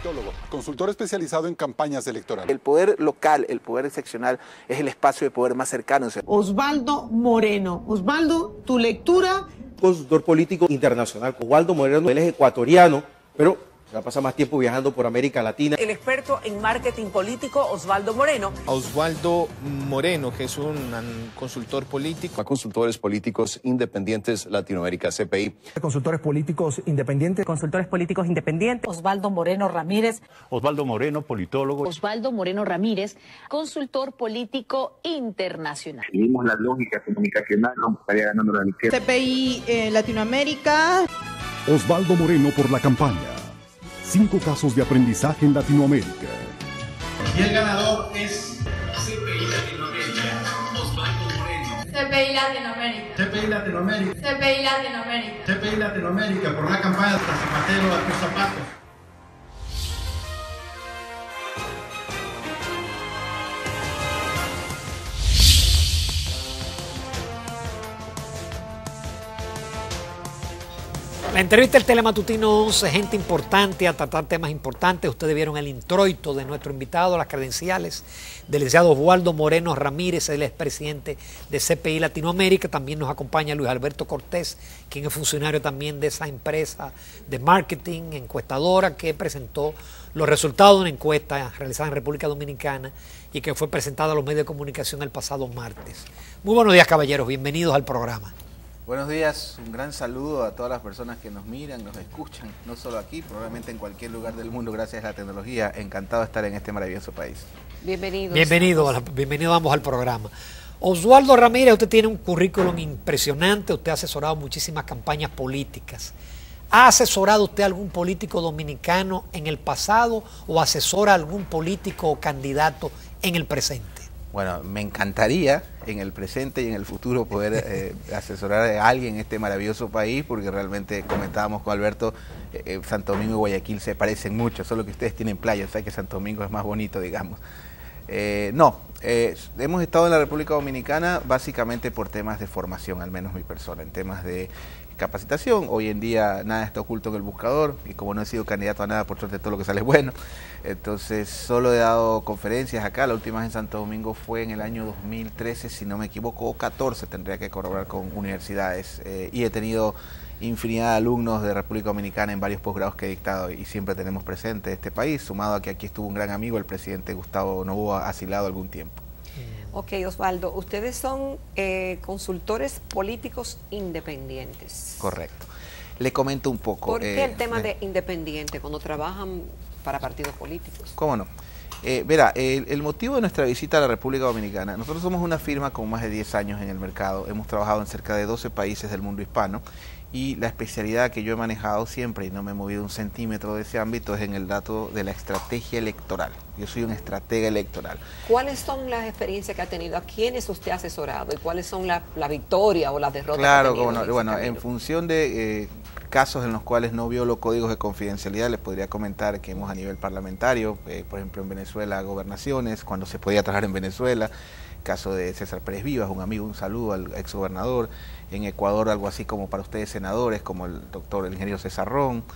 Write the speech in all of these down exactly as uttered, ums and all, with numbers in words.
politólogo, consultor especializado en campañas electorales. El poder local, el poder seccional, es el espacio de poder más cercano. Osvaldo Moreno. Osvaldo, tu lectura. Consultor político internacional. Osvaldo Moreno, él es ecuatoriano, pero se va a pasar más tiempo viajando por América Latina. El experto en marketing político, Osvaldo Moreno. Osvaldo Moreno, que es un consultor político. A consultores políticos independientes Latinoamérica, C P I. Consultores políticos independientes. Consultores políticos independientes. Osvaldo Moreno Ramírez. Osvaldo Moreno, politólogo. Osvaldo Moreno Ramírez, consultor político internacional. Seguimos la lógica comunicacional, no estaría ganando la izquierda. C P I eh, Latinoamérica. Osvaldo Moreno por la campaña. Cinco casos de aprendizaje en Latinoamérica. Y el ganador es C P I Latinoamérica, Osvaldo Moreno. C P I Latinoamérica. C P I Latinoamérica. C P I Latinoamérica. C P I Latinoamérica por la campaña de Zapatero a tus zapatos. La entrevista del Telematutino once, gente importante a tratar temas importantes. Ustedes vieron el introito de nuestro invitado, las credenciales del licenciado Osvaldo Moreno Ramírez, el expresidente de C P I Latinoamérica. También nos acompaña Luis Alberto Cortés, quien es funcionario también de esa empresa de marketing, encuestadora, que presentó los resultados de una encuesta realizada en República Dominicana y que fue presentada a los medios de comunicación el pasado martes. Muy buenos días, caballeros, bienvenidos al programa. Buenos días, un gran saludo a todas las personas que nos miran, nos escuchan, no solo aquí, probablemente en cualquier lugar del mundo, gracias a la tecnología. Encantado de estar en este maravilloso país. Bienvenidos. Bienvenido, bienvenido ambos al programa. Osvaldo Ramírez, usted tiene un currículum impresionante, usted ha asesorado muchísimas campañas políticas. ¿Ha asesorado usted a algún político dominicano en el pasado o asesora a algún político o candidato en el presente? Bueno, me encantaría en el presente y en el futuro poder eh, asesorar a alguien en este maravilloso país, porque realmente comentábamos con Alberto, eh, Santo Domingo y Guayaquil se parecen mucho, solo que ustedes tienen playas, o sea que Santo Domingo es más bonito, digamos. Eh, no, eh, hemos estado en la República Dominicana básicamente por temas de formación, al menos mi persona, en temas de capacitación. Hoy en día nada está oculto en el buscador y como no he sido candidato a nada, por suerte todo lo que sale es bueno. Entonces solo he dado conferencias acá, la última vez en Santo Domingo fue en el año dos mil trece, si no me equivoco, o catorce, tendría que corroborar con universidades, eh, y he tenido infinidad de alumnos de República Dominicana en varios posgrados que he dictado y siempre tenemos presente este país, sumado a que aquí estuvo un gran amigo, el presidente Gustavo Noboa, asilado algún tiempo. Ok, Osvaldo, ustedes son eh, consultores políticos independientes. Correcto. Le comento un poco. ¿Por qué eh, el tema eh, de independiente cuando trabajan para partidos políticos? ¿Cómo no? Eh, verá, el, el motivo de nuestra visita a la República Dominicana, nosotros somos una firma con más de diez años en el mercado, hemos trabajado en cerca de doce países del mundo hispano y la especialidad que yo he manejado siempre y no me he movido un centímetro de ese ámbito es en el dato de la estrategia electoral. Yo soy un estratega electoral. ¿Cuáles son las experiencias que ha tenido? ¿A quiénes usted ha asesorado? ¿Y cuáles son la, la victoria o las derrotas claro, que ha tenido? Claro, bueno, camino? En función de eh, casos en los cuales no violo códigos de confidencialidad, les podría comentar que hemos a nivel parlamentario, eh, por ejemplo en Venezuela, gobernaciones, cuando se podía trabajar en Venezuela, caso de César Pérez Vivas, un amigo, un saludo al exgobernador. En Ecuador algo así como para ustedes senadores, como el doctor, el ingeniero César Ron.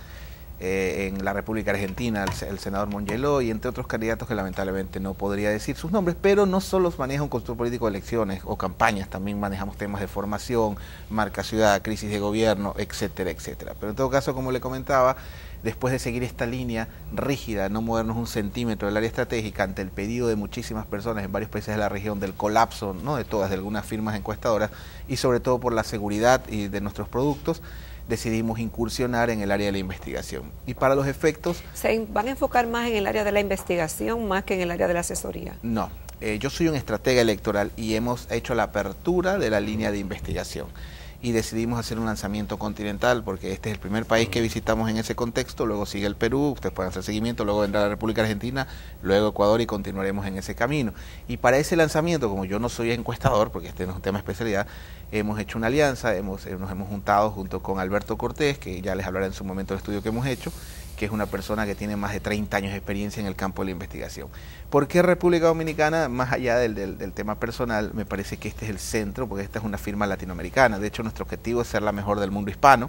Eh, en la República Argentina, el, el senador Mongeló y entre otros candidatos que lamentablemente no podría decir sus nombres, pero no solo maneja un consultor político de elecciones o campañas, también manejamos temas de formación, marca ciudad, crisis de gobierno, etcétera, etcétera. Pero en todo caso, como le comentaba, después de seguir esta línea rígida, no movernos un centímetro del área estratégica ante el pedido de muchísimas personas en varios países de la región del colapso, no de todas, de algunas firmas encuestadoras, y sobre todo por la seguridad y de nuestros productos, decidimos incursionar en el área de la investigación. Y para los efectos... ¿Se van a enfocar más en el área de la investigación más que en el área de la asesoría? No, eh, yo soy un estratega electoral y hemos hecho la apertura de la línea de investigación. Y decidimos hacer un lanzamiento continental porque este es el primer país que visitamos en ese contexto, luego sigue el Perú, ustedes pueden hacer seguimiento, luego vendrá la República Argentina, luego Ecuador y continuaremos en ese camino. Y para ese lanzamiento, como yo no soy encuestador, porque este no es un tema de especialidad, hemos hecho una alianza, hemos, nos hemos juntado junto con Alberto Cortés, que ya les hablaré en su momento del estudio que hemos hecho, que es una persona que tiene más de treinta años de experiencia en el campo de la investigación. ¿Por qué República Dominicana? Más allá del, del, del tema personal, me parece que este es el centro, porque esta es una firma latinoamericana. De hecho, nuestro objetivo es ser la mejor del mundo hispano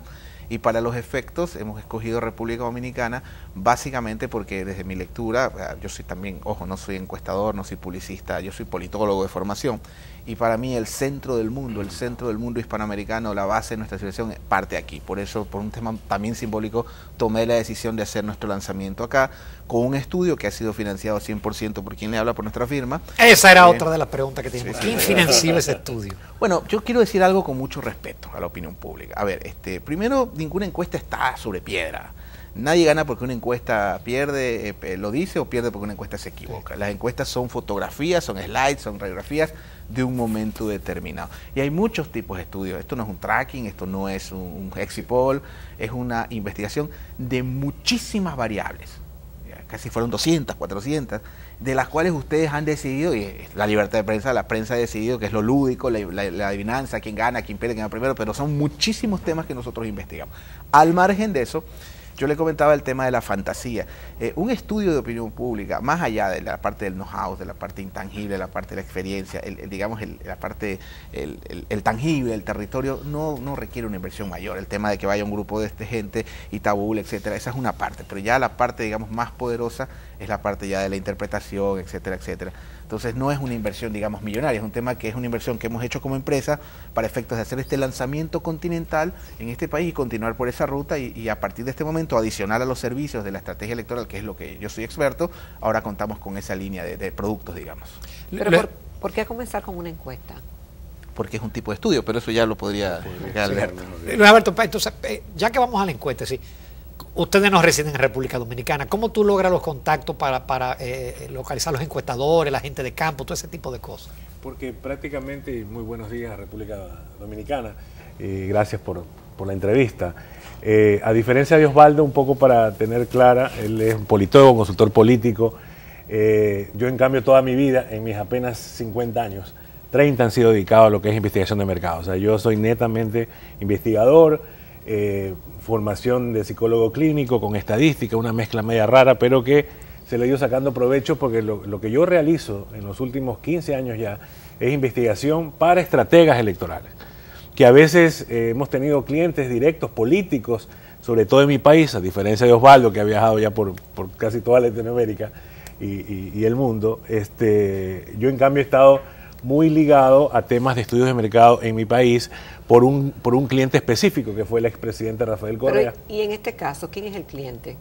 Y para los efectos hemos escogido República Dominicana básicamente porque desde mi lectura, yo soy también, ojo, no soy encuestador, no soy publicista, yo soy politólogo de formación, y para mí el centro del mundo, el centro del mundo hispanoamericano, la base de nuestra civilización parte aquí. Por eso, por un tema también simbólico, tomé la decisión de hacer nuestro lanzamiento acá, con un estudio que ha sido financiado cien por ciento por quien le habla, por nuestra firma. Esa era eh, otra de las preguntas que teníamos. sí, ¿Quién sí, financió sí. ese estudio? Bueno, yo quiero decir algo con mucho respeto a la opinión pública. A ver, este, primero, ninguna encuesta está sobre piedra. Nadie gana porque una encuesta pierde, eh, lo dice, o pierde porque una encuesta se equivoca. Las encuestas son fotografías, son slides, son radiografías de un momento determinado. Y hay muchos tipos de estudios. Esto no es un tracking, esto no es un, un exit poll, es una investigación de muchísimas variables. Ya, casi fueron doscientas, cuatrocientas, de las cuales ustedes han decidido, y la libertad de prensa, la prensa ha decidido que es lo lúdico, la, la, la adivinanza, quién gana, quién pierde, quién va primero, pero son muchísimos temas que nosotros investigamos. Al margen de eso, yo le comentaba el tema de la fantasía. Eh, un estudio de opinión pública, más allá de la parte del know-how, de la parte intangible, de la parte de la experiencia, el, el, digamos, el, la parte, el, el, el tangible, el territorio, no, no requiere una inversión mayor. El tema de que vaya un grupo de este gente y tabule, etcétera, esa es una parte. Pero ya la parte, digamos, más poderosa es la parte ya de la interpretación, etcétera, etcétera. Entonces no es una inversión, digamos, millonaria, es un tema que es una inversión que hemos hecho como empresa para efectos de hacer este lanzamiento continental en este país y continuar por esa ruta y, y a partir de este momento, adicional a los servicios de la estrategia electoral, que es lo que yo soy experto, ahora contamos con esa línea de, de productos, digamos. Pero por, ¿por qué comenzar con una encuesta? Porque es un tipo de estudio, pero eso ya lo podría explicar Alberto. Luis Alberto, entonces, ya que vamos a la encuesta, sí. Ustedes no residen en República Dominicana. ¿Cómo tú logras los contactos para, para eh, localizar los encuestadores, la gente de campo, todo ese tipo de cosas? Porque prácticamente, muy buenos días a República Dominicana, eh, gracias por, por la entrevista. Eh, a diferencia de Osvaldo, un poco para tener clara, él es un politólogo, consultor político. Eh, yo en cambio toda mi vida, en mis apenas cincuenta años, treinta han sido dedicados a lo que es investigación de mercado. O sea, yo soy netamente investigador, eh, formación de psicólogo clínico con estadística, una mezcla media rara, pero que se le ha ido sacando provecho porque lo, lo que yo realizo en los últimos quince años ya es investigación para estrategas electorales, que a veces eh, hemos tenido clientes directos, políticos, sobre todo en mi país, a diferencia de Osvaldo, que ha viajado ya por, por casi toda Latinoamérica y, y, y el mundo. Este, yo en cambio he estado muy ligado a temas de estudios de mercado en mi país por un, por un cliente específico que fue el expresidente Rafael Correa. Pero, y en este caso, ¿quién es el cliente?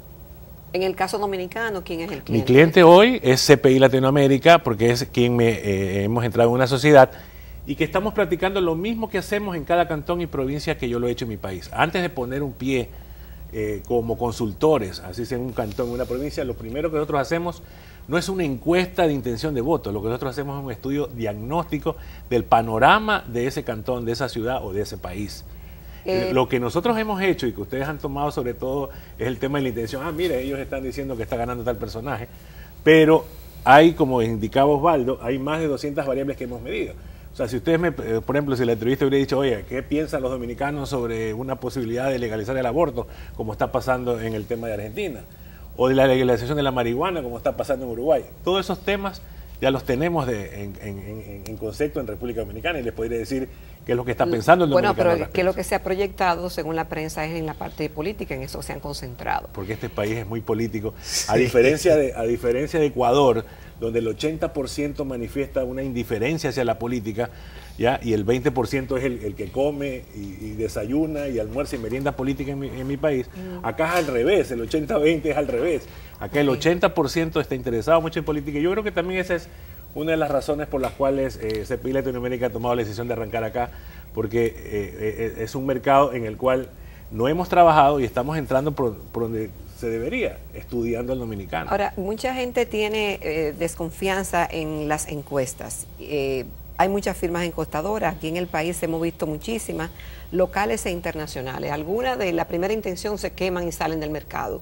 En el caso dominicano, ¿quién es el cliente? Mi cliente hoy es C P I Latinoamérica, porque es quien me, eh, hemos entrado en una sociedad y que estamos practicando lo mismo que hacemos en cada cantón y provincia que yo lo he hecho en mi país. Antes de poner un pie eh, como consultores, así sea en un cantón, en una provincia, lo primero que nosotros hacemos no es una encuesta de intención de voto, lo que nosotros hacemos es un estudio diagnóstico del panorama de ese cantón, de esa ciudad o de ese país. Eh, lo que nosotros hemos hecho y que ustedes han tomado sobre todo es el tema de la intención. Ah, mire, ellos están diciendo que está ganando tal personaje, pero hay, como indicaba Osvaldo, hay más de doscientas variables que hemos medido. O sea, si ustedes, me, por ejemplo, si la entrevista hubiera dicho, oye, ¿qué piensan los dominicanos sobre una posibilidad de legalizar el aborto, como está pasando en el tema de Argentina? O de la legalización de la marihuana, como está pasando en Uruguay. Todos esos temas ya los tenemos de, en, en, en, en concepto en República Dominicana y les podría decir qué es lo que está pensando el dominicano. Bueno, pero que lo que se ha proyectado, según la prensa, es en la parte política, en eso se han concentrado. Porque este país es muy político. Sí. A diferencia de, a diferencia de Ecuador, donde el ochenta por ciento manifiesta una indiferencia hacia la política, ¿ya? Y el veinte por ciento es el, el que come y, y desayuna y almuerza y merienda política en mi, en mi país. Mm. Acá es al revés, el ochenta veinte es al revés. Acá el ochenta por ciento está interesado mucho en política y yo creo que también esa es una de las razones por las cuales eh, C P I Latinoamérica ha tomado la decisión de arrancar acá, porque eh, eh, es un mercado en el cual no hemos trabajado y estamos entrando por, por donde se debería, estudiando al dominicano. Ahora, mucha gente tiene eh, desconfianza en las encuestas. Eh, hay muchas firmas encuestadoras, aquí en el país hemos visto muchísimas, locales e internacionales. Algunas de la primera intención se queman y salen del mercado.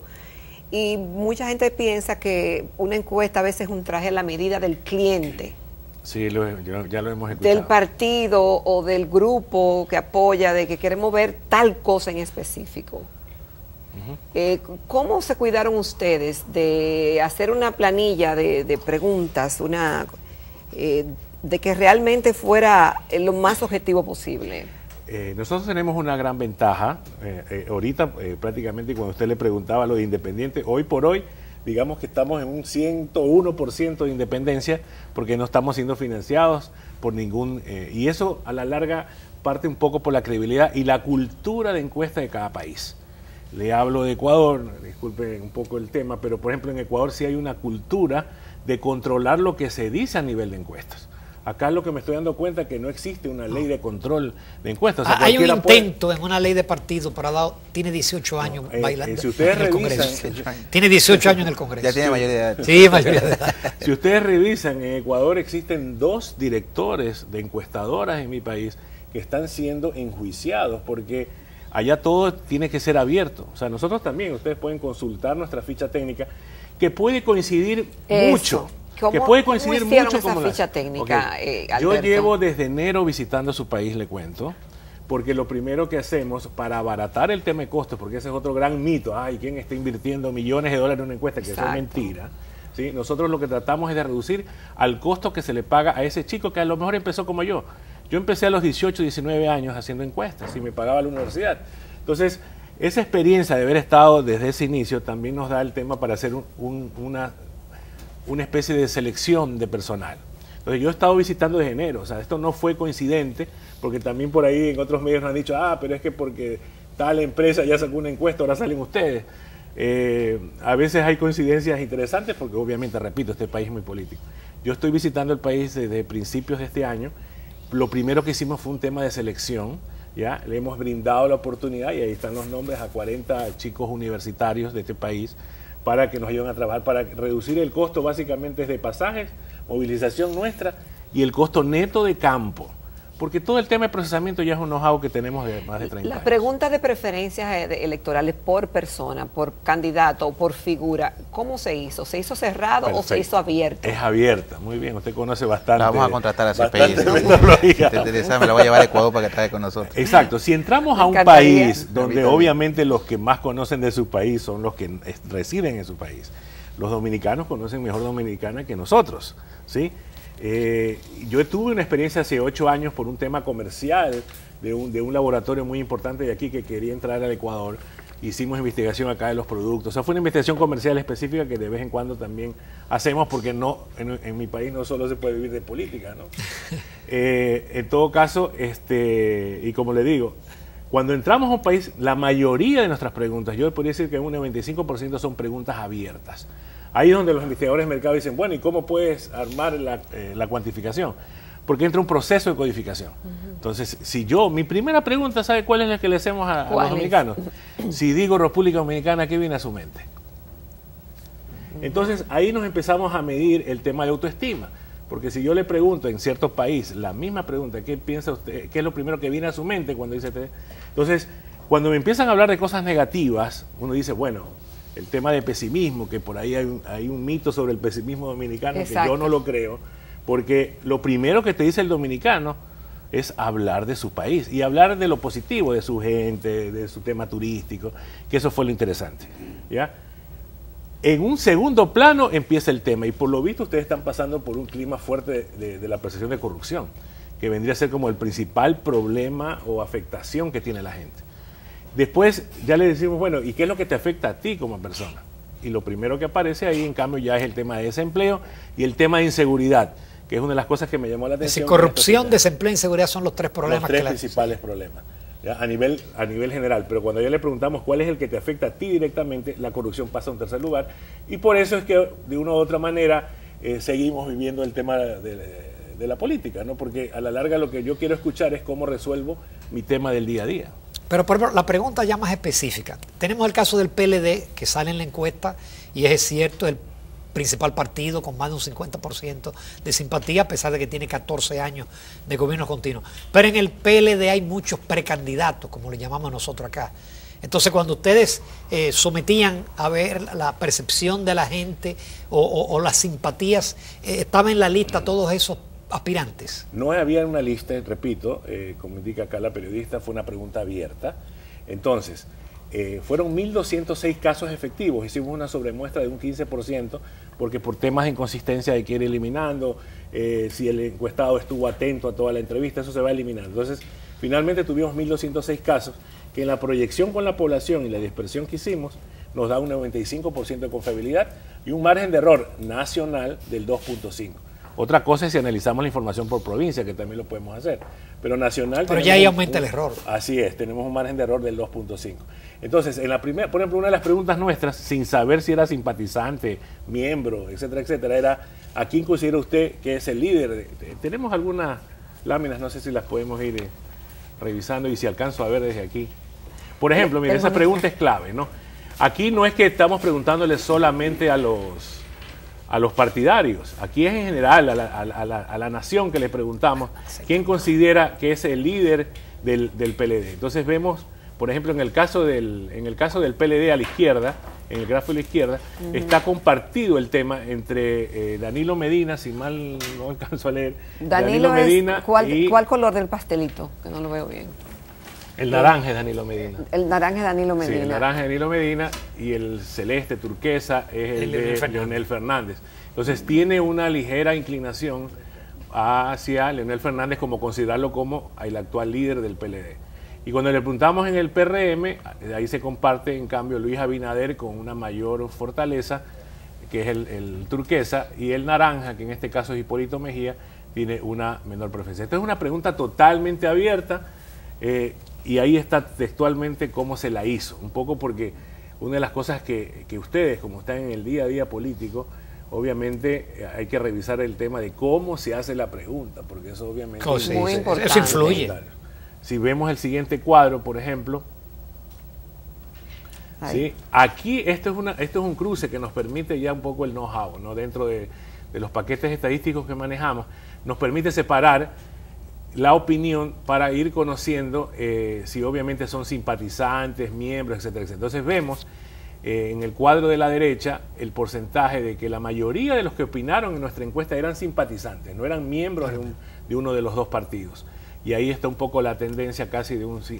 Y mucha gente piensa que una encuesta a veces es un traje a la medida del cliente. Sí, lo, yo, ya lo hemos escuchado. Del partido o del grupo que apoya, de que queremos ver tal cosa en específico. Uh-huh. eh, ¿Cómo se cuidaron ustedes de hacer una planilla de, de preguntas, una eh, de que realmente fuera lo más objetivo posible? Eh, nosotros tenemos una gran ventaja. Eh, eh, ahorita, eh, prácticamente, cuando usted le preguntaba lo de independiente, hoy por hoy, digamos que estamos en un ciento uno por ciento de independencia porque no estamos siendo financiados por ningún... Eh, y eso, a la larga, parte un poco por la credibilidad y la cultura de encuesta de cada país. Le hablo de Ecuador, disculpe un poco el tema, pero, por ejemplo, en Ecuador sí hay una cultura de controlar lo que se dice a nivel de encuestas. Acá lo que me estoy dando cuenta es que no existe una ley de control de encuestas. O sea, hay un intento puede... en una ley de partido para dar, tiene dieciocho años no, eh, bailando eh, si ustedes en el revisan, Congreso. Tiene dieciocho años en el Congreso. Ya tiene mayoría de edad. Sí, mayoría de edad. Si ustedes revisan, en Ecuador existen dos directores de encuestadoras en mi país que están siendo enjuiciados porque allá todo tiene que ser abierto. O sea, nosotros también, ustedes pueden consultar nuestra ficha técnica que puede coincidir Eso. mucho. ¿Cómo, que puede coincidir ¿cómo hicieron mucho esa como ficha la... técnica, okay. eh, Yo Alberto? llevo desde enero visitando su país, le cuento, porque lo primero que hacemos para abaratar el tema de costos, porque ese es otro gran mito, ay, ¿quién está invirtiendo millones de dólares en una encuesta? Que eso es mentira. ¿Sí? Nosotros lo que tratamos es de reducir al costo que se le paga a ese chico que a lo mejor empezó como yo. Yo empecé a los dieciocho, diecinueve años haciendo encuestas y me pagaba la universidad. Entonces, esa experiencia de haber estado desde ese inicio también nos da el tema para hacer un, un, una... una especie de selección de personal. Entonces yo he estado visitando desde enero, o sea, esto no fue coincidente, porque también por ahí en otros medios nos han dicho, ah, pero es que porque tal empresa ya sacó una encuesta, ahora salen ustedes. Eh, a veces hay coincidencias interesantes, porque obviamente, repito, este país es muy político. Yo estoy visitando el país desde principios de este año. Lo primero que hicimos fue un tema de selección, ¿ya? Le hemos brindado la oportunidad, y ahí están los nombres, a cuarenta chicos universitarios de este país, para que nos ayuden a trabajar, para reducir el costo básicamente de pasajes, movilización nuestra y el costo neto de campo. Porque todo el tema de procesamiento ya es un know-how que tenemos de más de treinta La años. pregunta de preferencias electorales por persona, por candidato o por figura, ¿cómo se hizo? ¿Se hizo cerrado Perfecto. o se hizo abierto? Es abierta, muy bien, usted conoce bastante. La vamos a contratar a C P I. Si te interesa, me la voy a llevar a Ecuador para que trae con nosotros. Exacto, si entramos a un país donde obviamente los que más conocen de su país son los que residen en su país, los dominicanos conocen mejor Dominicana que nosotros, ¿sí? Eh, yo tuve una experiencia hace ocho años por un tema comercial de un, de un laboratorio muy importante de aquí que quería entrar al Ecuador. Hicimos investigación acá de los productos. O sea, fue una investigación comercial específica que de vez en cuando también hacemos porque no en, en mi país no solo se puede vivir de política, ¿no? eh, en todo caso, este, y como le digo, cuando entramos a un país, la mayoría de nuestras preguntas, yo podría decir que un noventa y cinco por ciento son preguntas abiertas. Ahí es donde los investigadores de mercado dicen, bueno, ¿y cómo puedes armar la, eh, la cuantificación? Porque entra un proceso de codificación. Uh-huh. Entonces, si yo, mi primera pregunta, ¿sabe cuál es la que le hacemos a, a los dominicanos? Si digo República Dominicana, ¿qué viene a su mente? Entonces, ahí nos empezamos a medir el tema de autoestima. Porque si yo le pregunto en cierto país la misma pregunta, ¿qué piensa usted? ¿Qué es lo primero que viene a su mente cuando dice usted? Entonces, cuando me empiezan a hablar de cosas negativas, uno dice, bueno, el tema de pesimismo, que por ahí hay un, hay un mito sobre el pesimismo dominicano. Exacto. Que yo no lo creo, porque lo primero que te dice el dominicano es hablar de su país y hablar de lo positivo, de su gente, de su tema turístico, que eso fue lo interesante, ¿ya? En un segundo plano empieza el tema, y por lo visto ustedes están pasando por un clima fuerte de, de, de la percepción de corrupción, que vendría a ser como el principal problema o afectación que tiene la gente. Después ya le decimos, bueno, ¿y qué es lo que te afecta a ti como persona? Y lo primero que aparece ahí, en cambio, ya es el tema de desempleo y el tema de inseguridad, que es una de las cosas que me llamó la atención. Si corrupción, desempleo e inseguridad son los tres problemas. Los tres que principales la... problemas, ¿ya? A nivel, a nivel general. Pero cuando ya le preguntamos cuál es el que te afecta a ti directamente, la corrupción pasa a un tercer lugar. Y por eso es que, de una u otra manera, eh, seguimos viviendo el tema de, de, de la política, ¿no? Porque a la larga lo que yo quiero escuchar es cómo resuelvo mi tema del día a día. Pero por ejemplo, la pregunta ya más específica. Tenemos el caso del P L D, que sale en la encuesta, y es cierto, el principal partido con más de un cincuenta por ciento de simpatía, a pesar de que tiene catorce años de gobierno continuo. Pero en el P L D hay muchos precandidatos, como le llamamos nosotros acá. Entonces, cuando ustedes eh, sometían a ver la percepción de la gente o, o, o las simpatías, eh, ¿estaba en la lista todos esos aspirantes? No había una lista, repito, eh, como indica acá la periodista, fue una pregunta abierta. Entonces, eh, fueron mil doscientos seis casos efectivos, hicimos una sobremuestra de un quince por ciento, porque por temas de inconsistencia hay que ir eliminando, eh, si el encuestado estuvo atento a toda la entrevista, eso se va eliminando. Entonces, Finalmente tuvimos mil doscientos seis casos, que en la proyección con la población y la dispersión que hicimos, nos da un noventa y cinco por ciento de confiabilidad y un margen de error nacional del dos punto cinco. Otra cosa es si analizamos la información por provincia, que también lo podemos hacer. Pero nacional... Pero ya ahí aumenta un, el error. Así es, tenemos un margen de error del dos punto cinco. Entonces, en la primera, por ejemplo, una de las preguntas nuestras, sin saber si era simpatizante, miembro, etcétera, etcétera, era ¿a quién considera usted que es el líder? De, de, tenemos algunas láminas, no sé si las podemos ir eh, revisando y si alcanzo a ver desde aquí. Por ejemplo, mira, esa pregunta es clave, ¿no? Aquí no es que estamos preguntándole solamente a los... a los partidarios. Aquí es en general a la, a la, a la nación que le preguntamos quién considera que es el líder del, del P L D. Entonces vemos, por ejemplo, en el caso del, en el caso del P L D a la izquierda, en el gráfico de la izquierda, uh-huh. está compartido el tema entre eh, Danilo Medina, si mal no alcanzo a leer, Danilo, Danilo Medina es, ¿cuál, y ¿cuál color del pastelito? Que no lo veo bien. El naranja es Danilo Medina. El naranja es Danilo Medina. Sí, el naranja es Danilo Medina y el celeste turquesa es el, el de Leonel Fernández. Leonel Fernández. Entonces tiene una ligera inclinación hacia Leonel Fernández como considerarlo como el actual líder del P L D. Y cuando le preguntamos en el P R M, ahí se comparte en cambio Luis Abinader con una mayor fortaleza, que es el, el turquesa, y el naranja, que en este caso es Hipólito Mejía, tiene una menor preferencia. Esta es una pregunta totalmente abierta. Eh, Y ahí está textualmente cómo se la hizo, un poco porque una de las cosas que, que ustedes, como están en el día a día político, obviamente hay que revisar el tema de cómo se hace la pregunta, porque eso obviamente oh, sí, muy importante. Eso influye. Si vemos el siguiente cuadro, por ejemplo, ¿sí? Aquí esto es, una, esto es un cruce que nos permite ya un poco el know-how, ¿no? Dentro de, de los paquetes estadísticos que manejamos, nos permite separar la opinión para ir conociendo eh, si obviamente son simpatizantes, miembros, etcétera, etcétera. Entonces vemos eh, en el cuadro de la derecha el porcentaje de que la mayoría de los que opinaron en nuestra encuesta eran simpatizantes, no eran miembros de, un, de uno de los dos partidos. Y ahí está un poco la tendencia casi de un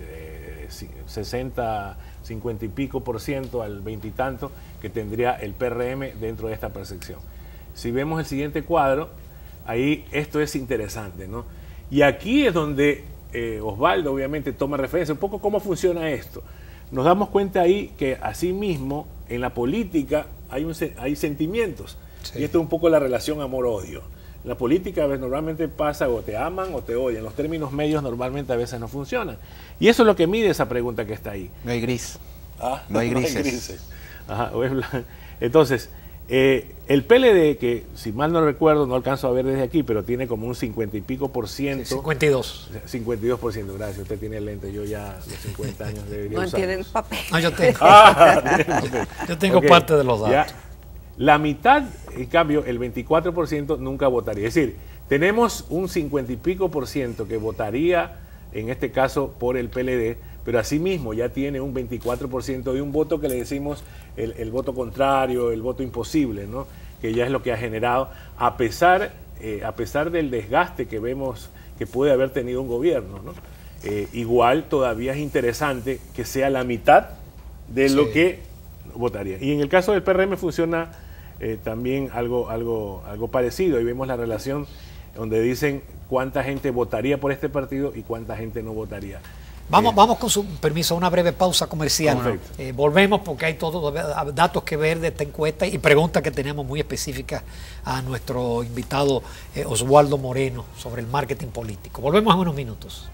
eh, sesenta, cincuenta y pico por ciento al veintitanto que tendría el P R M dentro de esta percepción. Si vemos el siguiente cuadro, ahí esto es interesante, ¿no? Y aquí es donde eh, Osvaldo obviamente toma referencia, un poco cómo funciona esto. Nos damos cuenta ahí que asimismo en la política hay, un, hay sentimientos. Sí. Y esto es un poco la relación amor-odio. En la política a veces normalmente pasa o te aman o te odian. Los términos medios normalmente a veces no funcionan. Y eso es lo que mide esa pregunta que está ahí. No hay gris. Ah, no hay grises. No hay grises. Ajá, entonces... Eh, el P L D, que si mal no recuerdo, no alcanzo a ver desde aquí, pero tiene como un cincuenta y pico por ciento. Sí, cincuenta y dos. cincuenta y dos por ciento, gracias. Usted tiene el lente, yo ya los cincuenta años debería no usar. No tiene el papel. No, yo tengo. Ah, yo tengo okay. parte de los datos. Ya, la mitad, en cambio, el veinticuatro por ciento nunca votaría. Es decir, tenemos un cincuenta y pico por ciento que votaría, en este caso, por el P L D, pero asimismo ya tiene un veinticuatro por ciento de un voto que le decimos el, el voto contrario, el voto imposible, ¿no? Que ya es lo que ha generado, a pesar, eh, a pesar del desgaste que vemos que puede haber tenido un gobierno, ¿no? Eh, igual todavía es interesante que sea la mitad de sí. lo que votaría. Y en el caso del P R M funciona eh, también algo, algo, algo parecido. Ahí vemos la relación donde dicen cuánta gente votaría por este partido y cuánta gente no votaría. Vamos, vamos con su permiso a una breve pausa comercial. Eh, volvemos porque hay todos datos que ver de esta encuesta y preguntas que tenemos muy específicas a nuestro invitado eh, Osvaldo Moreno sobre el marketing político. Volvemos en unos minutos.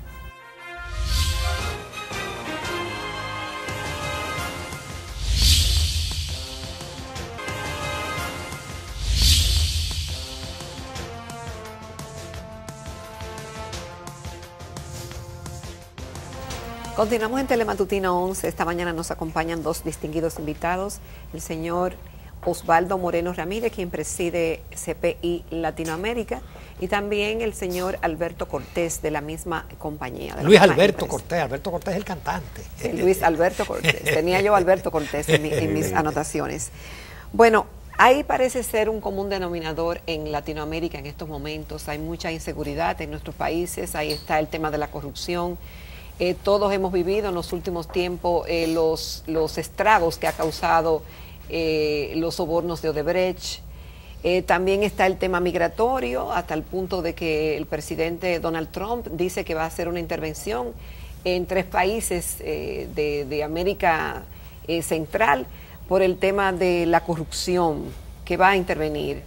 Continuamos en Telematutino once. Esta mañana nos acompañan dos distinguidos invitados. El señor Osvaldo Moreno Ramírez, quien preside C P I Latinoamérica, y también el señor Alberto Cortés, de la misma compañía. De Luis Alberto Cortés. Alberto Cortés es el cantante. Sí, Luis Alberto Cortés. Tenía yo Alberto Cortés en, mi, en mis anotaciones. Bueno, ahí parece ser un común denominador en Latinoamérica en estos momentos. Hay mucha inseguridad en nuestros países. Ahí está el tema de la corrupción. Eh, todos hemos vivido en los últimos tiempos eh, los, los estragos que ha causado eh, los sobornos de Odebrecht. Eh, también está el tema migratorio, hasta el punto de que el presidente Donald Trump dice que va a hacer una intervención en tres países eh, de, de América eh, Central por el tema de la corrupción, que va a intervenir.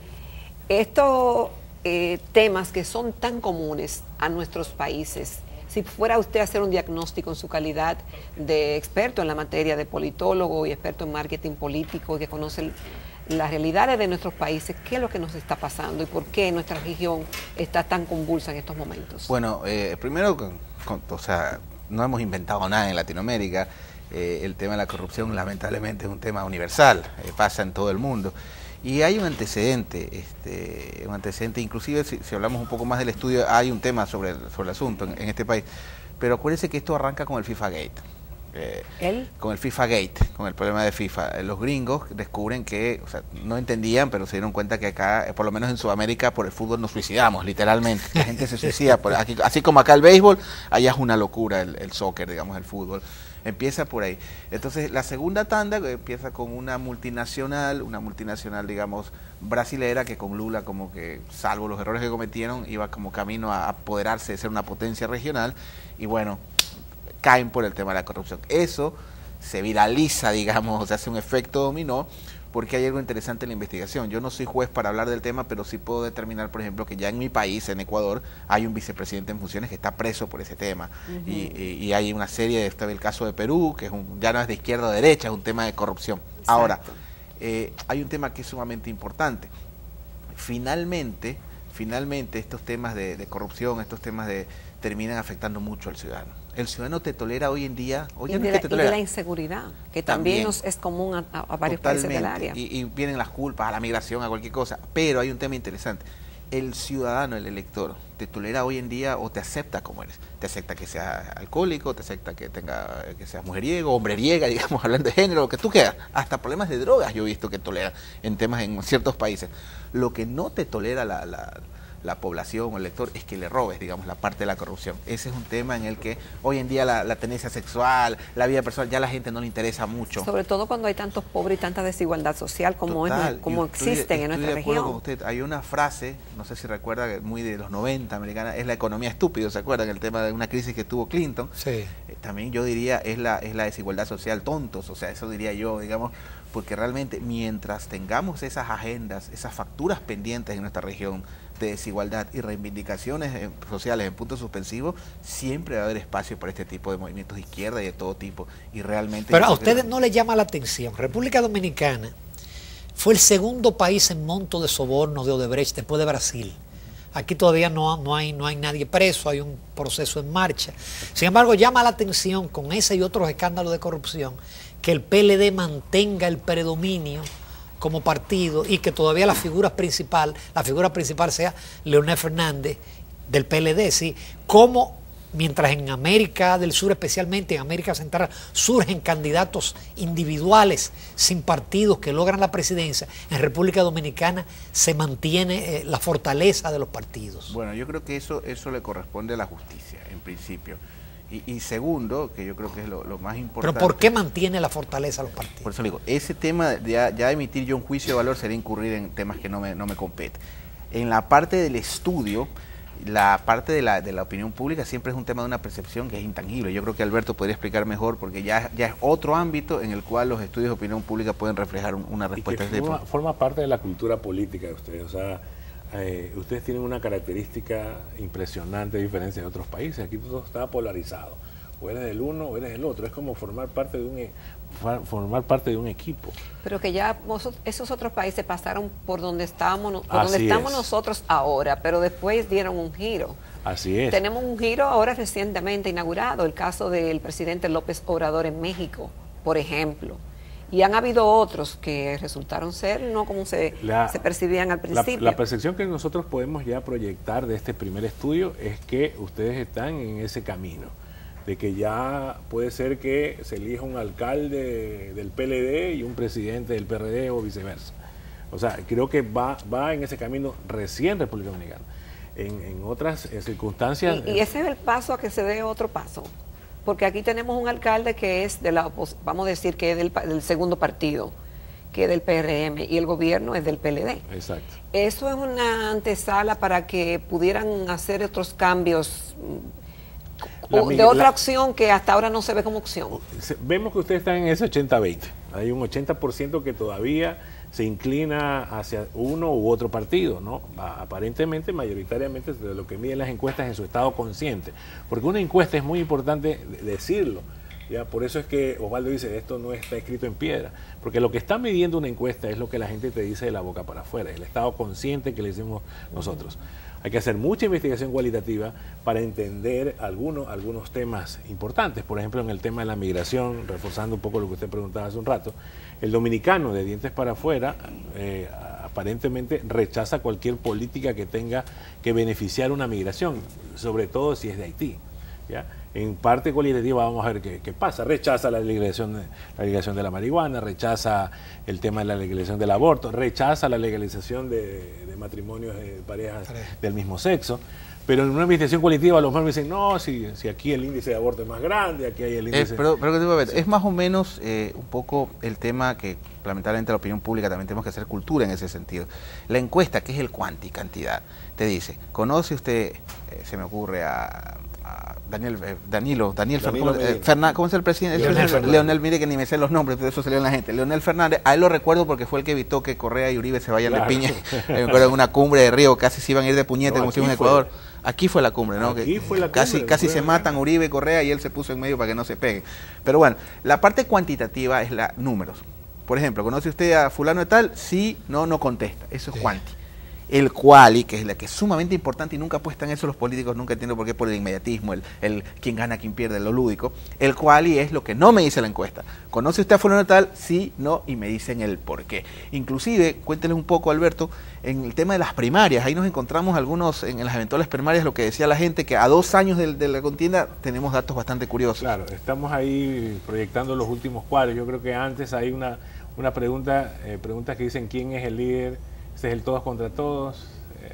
Estos eh, temas que son tan comunes a nuestros países, si fuera usted a hacer un diagnóstico en su calidad de experto en la materia, de politólogo y experto en marketing político, que conoce el, las realidades de nuestros países, ¿qué es lo que nos está pasando y por qué nuestra región está tan convulsa en estos momentos? Bueno, eh, primero, con, con, o sea, no hemos inventado nada en Latinoamérica. Eh, el tema de la corrupción lamentablemente es un tema universal, eh, pasa en todo el mundo. Y hay un antecedente, este, un antecedente, inclusive si, si hablamos un poco más del estudio, hay un tema sobre el, sobre el asunto en, en este país. Pero acuérdense que esto arranca con el FIFA Gate. Eh, ¿El? Con el FIFA Gate, con el problema de FIFA. Los gringos descubren que, o sea, no entendían, pero se dieron cuenta que acá, por lo menos en Sudamérica, por el fútbol nos suicidamos, literalmente. La gente se suicida. Por aquí, así como acá el béisbol, allá es una locura el, el soccer, digamos, el fútbol. Empieza por ahí. Entonces, la segunda tanda empieza con una multinacional, una multinacional, digamos, brasilera, que con Lula, como que, salvo los errores que cometieron, iba como camino a apoderarse de ser una potencia regional. Y bueno, caen por el tema de la corrupción. Eso se viraliza, digamos, o sea, hace un efecto dominó, porque hay algo interesante en la investigación. Yo no soy juez para hablar del tema, pero sí puedo determinar, por ejemplo, que ya en mi país, en Ecuador, hay un vicepresidente en funciones que está preso por ese tema. Uh-huh. y, y, y hay una serie, está el caso de Perú, que es un, ya no es de izquierda o derecha, es un tema de corrupción. Exacto. Ahora, eh, hay un tema que es sumamente importante. Finalmente, finalmente estos temas de, de corrupción, estos temas de terminan afectando mucho al ciudadano. El ciudadano te tolera hoy en día. Hoy y, en de día la, te tolera. y de la inseguridad, que también, también nos es común a, a varios países del área. Y, y vienen las culpas a la migración, a cualquier cosa. Pero hay un tema interesante. El ciudadano, el elector, te tolera hoy en día o te acepta como eres. Te acepta que seas alcohólico, te acepta que tenga que seas mujeriego, hombreriega, digamos, hablando de género, lo que tú quieras. Hasta problemas de drogas yo he visto que tolera en temas en ciertos países. Lo que no te tolera la... la la población o el lector es que le robes, digamos, la parte de la corrupción. Ese es un tema en el que hoy en día la, la tenencia sexual, la vida personal, ya a la gente no le interesa mucho. Sobre todo cuando hay tantos pobres y tanta desigualdad social como, es, como existen en nuestra región. Con usted. Hay una frase, no sé si recuerda, muy de los noventa, americana, es la economía estúpida, ¿se acuerdan? El tema de una crisis que tuvo Clinton. Sí. Eh, también yo diría, es la, es la desigualdad social tontos, o sea, eso diría yo, digamos, porque realmente mientras tengamos esas agendas, esas facturas pendientes en nuestra región de desigualdad y reivindicaciones eh, sociales en punto suspensivo, siempre va a haber espacio para este tipo de movimientos de izquierda y de todo tipo. Y realmente... Pero a ustedes no les llama la atención. República Dominicana fue el segundo país en monto de soborno de Odebrecht después de Brasil. Aquí todavía no, no, hay, no hay nadie preso, hay un proceso en marcha. Sin embargo, llama la atención con ese y otros escándalos de corrupción que el P L D mantenga el predominio como partido y que todavía la figura principal, la figura principal sea Leonel Fernández del P L D, ¿sí? Como mientras en América del Sur, especialmente en América Central, surgen candidatos individuales sin partidos que logran la presidencia, en República Dominicana se mantiene eh, la fortaleza de los partidos. Bueno, yo creo que eso, eso le corresponde a la justicia, en principio. Y, y segundo, que yo creo que es lo, lo más importante... ¿Pero por qué mantiene la fortaleza a los partidos? Por eso digo, ese tema de ya, ya emitir yo un juicio de valor sería incurrir en temas que no me, no me competen. En la parte del estudio, la parte de la, de la opinión pública siempre es un tema de una percepción que es intangible. Yo creo que Alberto podría explicar mejor, porque ya, ya es otro ámbito en el cual los estudios de opinión pública pueden reflejar un, una respuesta. Y que forma, forma parte de la cultura política de ustedes. O sea, eh, ustedes tienen una característica impresionante de diferencia de otros países. Aquí todo está polarizado. O eres del uno o eres del otro. Es como formar parte de un, formar parte de un equipo. Pero que ya esos otros países pasaron por donde estábamos, por donde estamos nosotros ahora, pero después dieron un giro. Así es. Tenemos un giro ahora recientemente inaugurado, el caso del presidente López Obrador en México, por ejemplo. Y han habido otros que resultaron ser no como se, la, se percibían al principio. La, la percepción que nosotros podemos ya proyectar de este primer estudio es que ustedes están en ese camino, de que ya puede ser que se elija un alcalde del P L D y un presidente del P R D o viceversa. O sea, creo que va, va en ese camino recién República Dominicana. En, en otras eh, circunstancias... Y, y ese es el paso a que se dé otro paso. Porque aquí tenemos un alcalde que es de la opos- vamos a decir que es del, del segundo partido, que es del P R M y el gobierno es del P L D. Exacto. Eso es una antesala para que pudieran hacer otros cambios la, de otra la, opción que hasta ahora no se ve como opción. Vemos que ustedes están en ese ochenta veinte. Hay un ochenta por ciento que todavía se inclina hacia uno u otro partido, ¿no? Aparentemente, mayoritariamente, de lo que miden las encuestas en su estado consciente. Porque una encuesta es muy importante decirlo. ¿Ya? Por eso es que Osvaldo dice, esto no está escrito en piedra. Porque lo que está midiendo una encuesta es lo que la gente te dice de la boca para afuera, el estado consciente que le decimos nosotros. Hay que hacer mucha investigación cualitativa para entender algunos, algunos temas importantes. Por ejemplo, en el tema de la migración, reforzando un poco lo que usted preguntaba hace un rato, el dominicano de dientes para afuera eh, aparentemente rechaza cualquier política que tenga que beneficiar una migración, sobre todo si es de Haití. ¿Ya? En parte cualitativa vamos a ver qué, qué pasa. Rechaza la legalización, de, la legalización de la marihuana, rechaza el tema de la legalización del aborto, rechaza la legalización de, de matrimonios de parejas del mismo sexo. Pero en una investigación cualitativa los más dicen, no, si, si aquí el índice de aborto es más grande, aquí hay el índice... Eh, pero, pero a ver, sí. Es más o menos eh, un poco el tema que lamentablemente la opinión pública también tenemos que hacer cultura en ese sentido. La encuesta, que es el cuanti, cantidad, te dice, ¿conoce usted, eh, se me ocurre a... Daniel, eh, Danilo, Daniel, Danilo ¿cómo, eh, Fernández, ¿cómo es el presidente? Leonel, Leonel, Leonel, mire que ni me sé los nombres, pero eso salió en la gente. Leonel Fernández, a él lo recuerdo porque fue el que evitó que Correa y Uribe se vayan claro. de piña. Me acuerdo en una cumbre de Río, casi se iban a ir de puñete, no, como si en Ecuador. Aquí fue la cumbre, ¿no? Aquí que fue la cumbre, casi casi se matan Uribe y Correa y él se puso en medio para que no se peguen. Pero bueno, la parte cuantitativa es la números. Por ejemplo, ¿conoce usted a fulano de tal? Sí, no, no contesta. Eso es sí. cuanti. El quali, que es la que es sumamente importante y nunca apuestan eso los políticos, nunca entiendo por qué, por el inmediatismo, el, el quién gana, quién pierde, lo lúdico. El quali es lo que no me dice la encuesta. ¿Conoce usted a fulano tal? Sí, no, y me dicen el por qué. Inclusive, cuénteles un poco, Alberto, en el tema de las primarias, ahí nos encontramos algunos, en, en las eventuales primarias, lo que decía la gente, que a dos años de, de la contienda tenemos datos bastante curiosos. Claro, estamos ahí proyectando los últimos cuadros. Yo creo que antes hay una, una pregunta, eh, preguntas que dicen quién es el líder. Este es el todos contra todos.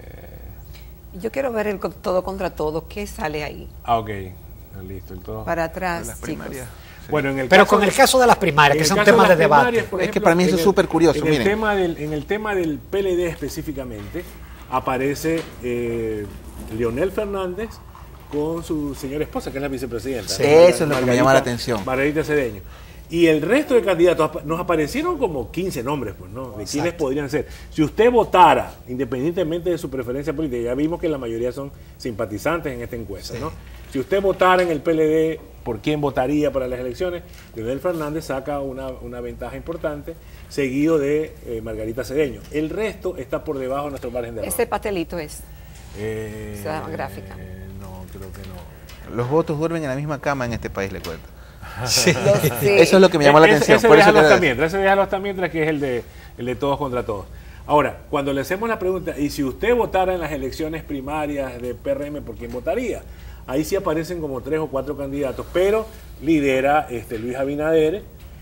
Eh... Yo quiero ver el todo contra todos. ¿Qué sale ahí? Ah, ok. Listo. El todo. Para atrás, chicos. Sí. Bueno, en el Pero caso, con el caso de las primarias, que son temas de, de debate. Ejemplo, es que para mí eso es súper curioso. En el, tema del, en el tema del P L D específicamente, aparece eh, Leonel Fernández con su señora esposa, que es la vicepresidenta. Sí, eso es lo que me llama la atención. Margarita Cedeño. Y el resto de candidatos, nos aparecieron como quince nombres, pues, ¿no? De quiénes podrían ser. Si usted votara, independientemente de su preferencia política, ya vimos que la mayoría son simpatizantes en esta encuesta, sí. ¿no? Si usted votara en el P L D, ¿por quién votaría para las elecciones? Leonel Fernández saca una, una ventaja importante, seguido de eh, Margarita Cedeño. El resto está por debajo de nuestro margen de error. Este pastelito es. Eh, Esa gráfica. Eh, no, creo que no. Los votos duermen en la misma cama en este país, le cuento. Sí. Sí. Eso es lo que me llamó la ese, atención. Ese Por eso déjalo hasta mientras, ese déjalo hasta mientras, que es el de, el de todos contra todos. Ahora, cuando le hacemos la pregunta, y si usted votara en las elecciones primarias de P R M, ¿por quién votaría? Ahí sí aparecen como tres o cuatro candidatos, pero lidera este, Luis Abinader.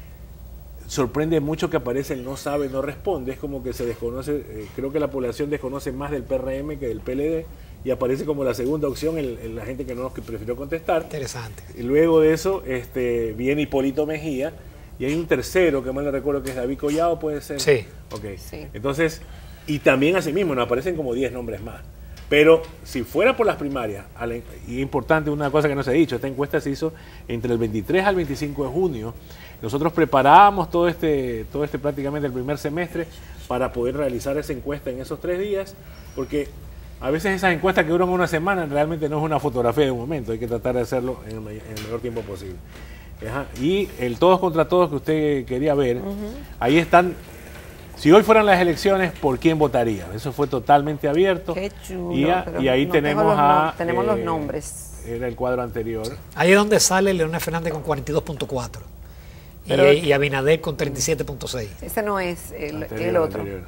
Sorprende mucho que aparece el no sabe, no responde. Es como que se desconoce, eh, creo que la población desconoce más del P R M que del P L D, y aparece como la segunda opción el, el, la gente que no nos que prefirió contestar. Interesante. Y luego de eso este, viene Hipólito Mejía, y hay un tercero que mal no recuerdo, que es David Collado, ¿puede ser? Sí. Okay. Sí. Entonces, y también así mismo nos aparecen como diez nombres más. Pero si fuera por las primarias, y es importante una cosa que no se ha dicho, esta encuesta se hizo entre el veintitrés al veinticinco de junio. Nosotros preparábamos todo este, todo este prácticamente el primer semestre para poder realizar esa encuesta en esos tres días, porque a veces esas encuestas que duran una semana realmente no es una fotografía de un momento, hay que tratar de hacerlo en el, en el mejor tiempo posible. Ajá. Y el todos contra todos que usted quería ver, uh-huh. ahí están. Si hoy fueran las elecciones, ¿por quién votaría? Eso fue totalmente abierto. Qué chulo. Y, a, y ahí no tenemos los, a... Tenemos eh, los nombres. Era el cuadro anterior. Ahí es donde sale Leonel Fernández con cuarenta y dos punto cuatro. Y, y Abinader con treinta y siete punto seis. Ese no es el, anterior, el otro. Anterior.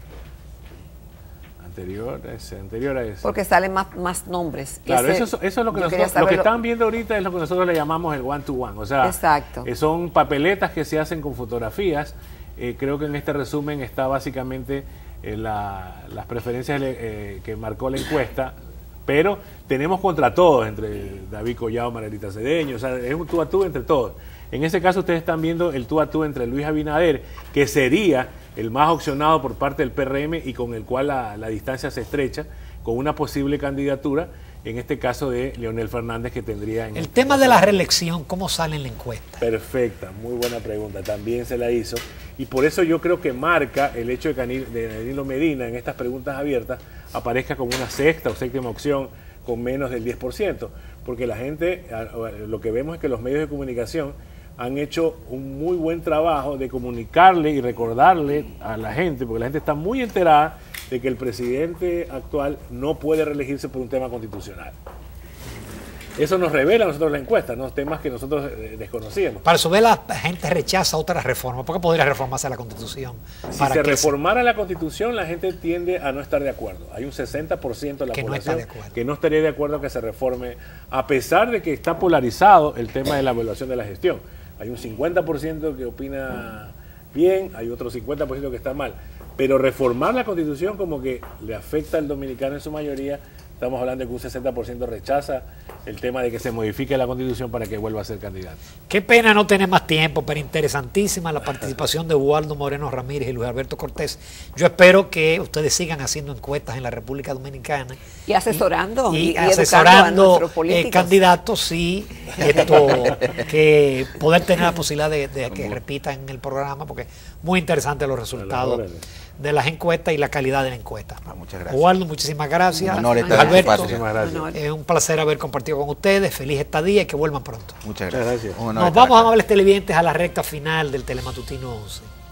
Anterior, ese, anterior a ese. Porque salen más, más nombres. Claro, ese, eso, eso es lo que nosotros, lo que están viendo ahorita es lo que nosotros le llamamos el one to one. O sea, exacto. Eh, son papeletas que se hacen con fotografías. Eh, creo que en este resumen está básicamente eh, la, las preferencias eh, que marcó la encuesta, pero tenemos contra todos, entre David Collado, Margarita Cedeño, o sea, es un tú a tú entre todos. En ese caso ustedes están viendo el tú a tú entre Luis Abinader, que sería el más opcionado por parte del P R M y con el cual la, la distancia se estrecha, con una posible candidatura, en este caso de Leonel Fernández, que tendría... En el tema de la reelección, ¿cómo sale en la encuesta? Perfecta, muy buena pregunta, también se la hizo. Y por eso yo creo que marca el hecho de que de Danilo Medina en estas preguntas abiertas aparezca como una sexta o séptima opción con menos del diez por ciento. Porque la gente, lo que vemos es que los medios de comunicación han hecho un muy buen trabajo de comunicarle y recordarle a la gente, porque la gente está muy enterada de que el presidente actual no puede reelegirse por un tema constitucional. Eso nos revela a nosotros la encuesta, ¿no? Temas que nosotros desconocíamos. Para su vez la gente rechaza otras reformas. ¿Por qué podría reformarse la Constitución? Si para se que reformara se... la Constitución, la gente tiende a no estar de acuerdo. Hay un sesenta por ciento de la que población no que no estaría de acuerdo que se reforme, a pesar de que está polarizado el tema de la evaluación de la gestión. Hay un cincuenta por ciento que opina bien, hay otro cincuenta por ciento que está mal. Pero reformar la Constitución como que le afecta al dominicano en su mayoría. Estamos hablando de que un sesenta por ciento rechaza el tema de que se modifique la Constitución para que vuelva a ser candidato. Qué pena no tener más tiempo, pero interesantísima la participación de Waldo Moreno Ramírez y Luis Alberto Cortés. Yo espero que ustedes sigan haciendo encuestas en la República Dominicana. Y asesorando. Y, y, y asesorando eh, candidatos, y esto, que poder tener la posibilidad de, de que repitan el programa, porque muy interesantes los resultados de las encuestas y la calidad de la encuesta. Ah, muchas gracias. Waldo, muchísimas gracias. Un honor estar Alberto, muchísimas gracias. Es un placer haber compartido con ustedes. Feliz estadía y que vuelvan pronto. Muchas gracias. Nos vamos, amables televidentes, a la recta final del Telematutino once.